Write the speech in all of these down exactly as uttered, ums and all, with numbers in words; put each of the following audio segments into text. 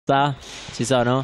Sta? Ci sono?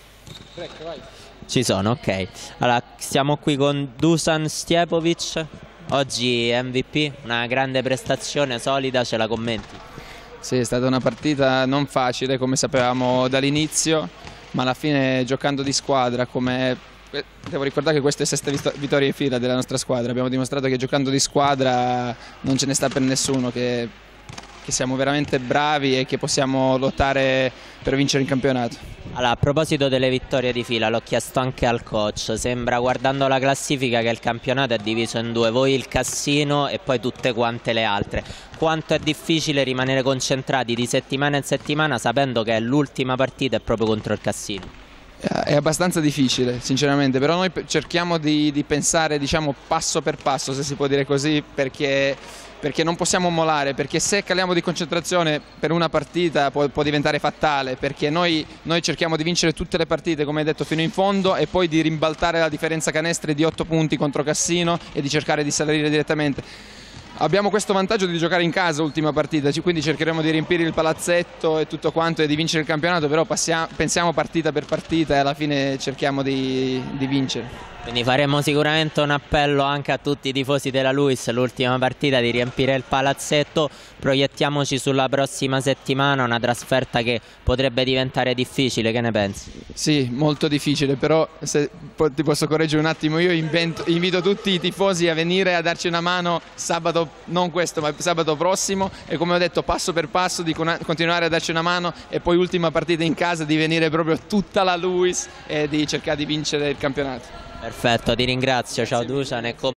Ci sono, ok. Allora, siamo qui con Dusan Stjepovic. Oggi M V P, una grande prestazione, solida, ce la commenti? Sì, è stata una partita non facile, come sapevamo dall'inizio, ma alla fine giocando di squadra, come devo ricordare che questa è sesta vittoria in fila della nostra squadra. Abbiamo dimostrato che giocando di squadra non ce ne sta per nessuno, che, che siamo veramente bravi e che possiamo lottare per vincere il campionato. Allora, a proposito delle vittorie di fila, l'ho chiesto anche al coach. Sembra, guardando la classifica, che il campionato è diviso in due: voi, il Cassino, e poi tutte quante le altre. Quanto è difficile rimanere concentrati di settimana in settimana sapendo che l'ultima partita è proprio contro il Cassino? È abbastanza difficile, sinceramente, però noi cerchiamo di, di pensare, diciamo, passo per passo, se si può dire così, perché, perché non possiamo mollare, perché se caliamo di concentrazione per una partita può, può diventare fatale, perché noi, noi cerchiamo di vincere tutte le partite, come hai detto, fino in fondo, e poi di rimbaltare la differenza canestri di otto punti contro Cassino e di cercare di salire direttamente. Abbiamo questo vantaggio di giocare in casa ultima partita, quindi cercheremo di riempire il palazzetto e tutto quanto e di vincere il campionato, però passiamo, pensiamo partita per partita e alla fine cerchiamo di, di vincere. Quindi faremo sicuramente un appello anche a tutti i tifosi della Luis, l'ultima partita, di riempire il palazzetto. Proiettiamoci sulla prossima settimana, una trasferta che potrebbe diventare difficile, che ne pensi? Sì, molto difficile, però se ti posso correggere un attimo, io invento, invito tutti i tifosi a venire a darci una mano sabato, non questo ma sabato prossimo, e come ho detto passo per passo di continuare a darci una mano, e poi ultima partita in casa di venire proprio tutta la Luis e di cercare di vincere il campionato. Perfetto, ti ringrazio, ciao Dusan.